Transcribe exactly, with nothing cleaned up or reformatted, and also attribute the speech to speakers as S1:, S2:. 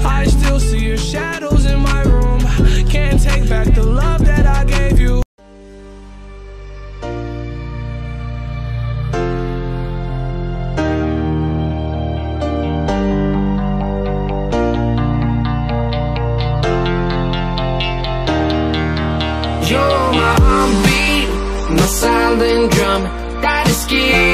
S1: I still see your shadows in my room. Can't take back the love that I gave you.
S2: You're my heartbeat, my silent drum. That is scary.